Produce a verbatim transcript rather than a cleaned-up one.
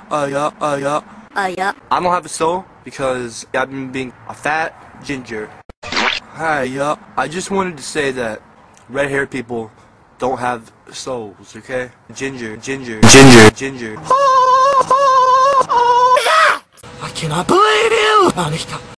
uh, yeah, uh, yeah. Uh, yeah. I don't have a soul because I've been being a fat ginger. Hi, yeah. I just wanted to say that red-haired people don't have souls, okay? Ginger, ginger, ginger, ginger. I cannot believe you!